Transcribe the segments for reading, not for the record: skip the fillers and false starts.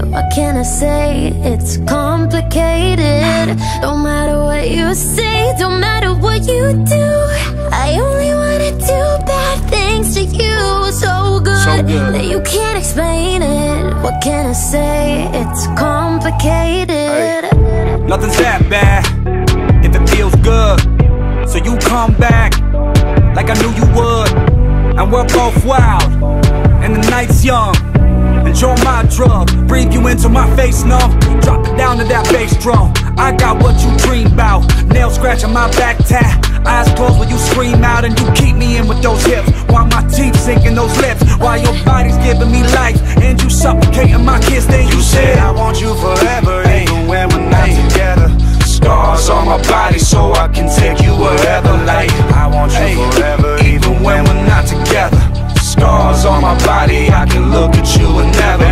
what can I say? It's complicated. Don't matter what you say, don't matter what you do, I only wanna do bad things to you. So good that you can't explain it. What can I say? It's complicated. Hey, nothing's that bad if it feels good. So you come back like I knew you would, and we're both wild and the night's young. Enjoy my drug, breathe you into my face numb. Drop it down to that bass drum. I got what you dream about. Nails scratching my back tat. Eyes closed when you scream out, and you keep me in with those hips, while my teeth sink in those lips, while your body's giving me life, and you suffocating my kiss. Then you said I want you forever, even when we're not together. Scars on my body so I can take you wherever. Like I want you forever, even when we're not together. Scars on my body, I can look at you and never.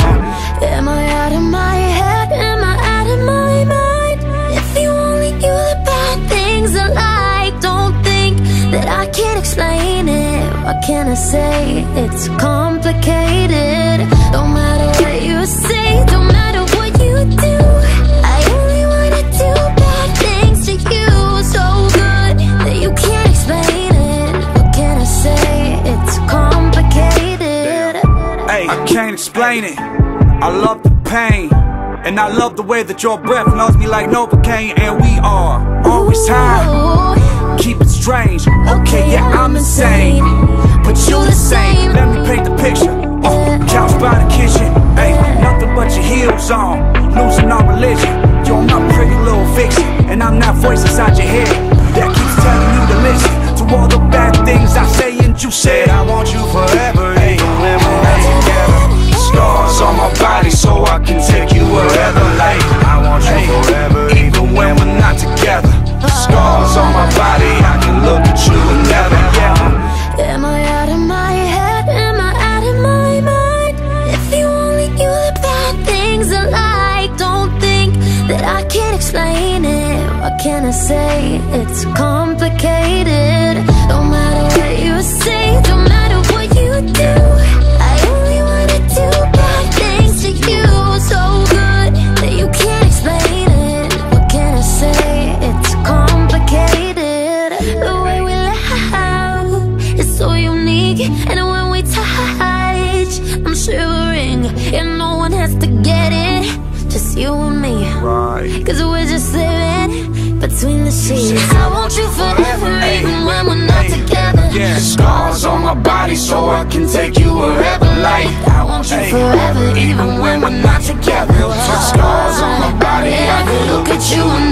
Am I out of my head? Am I out of my mind? If you only knew the bad things I like, don't think that I can't explain it. What can I say? It's complicated. Don't matter what you say, don't matter what you do, I only wanna do bad things to you. So good that you can't explain it. What can I say? It's complicated. Hey, I can't explain it. I love the pain, and I love the way that your breath knows me like Novocaine. And we are always high, keep it strange. Okay, yeah, I'm insane, but you the same. Let me paint the picture. Couch by the kitchen, hey, nothing but your heels on, losing our religion. You're my pretty little fiction, and I'm that voice inside your head that keeps telling you to listen to all the bad things I say. And you said I want you forever, even when we're not together. Scars on my body so I can take you wherever. Like I want you forever, even when we're not together. Scars on my body, I can look at you and never. Am I out of my head? Am I out of my mind? If you only knew the bad things I like, don't think that I can't explain it. What can I say? It's complicated. Don't matter what you say, don't matter what you do, I only wanna do bad things to you. So good that you can't explain it. What can I say? It's complicated. The way we laugh is so unique, and when we touch, I'm shivering, and no one has to get it, just you and me. Cause we're just living between the sheets. I want you forever, even when we're not together. Scars on my body so I can take you wherever. Like I want you forever, even when we're not together. Scars on my body, I can look at you and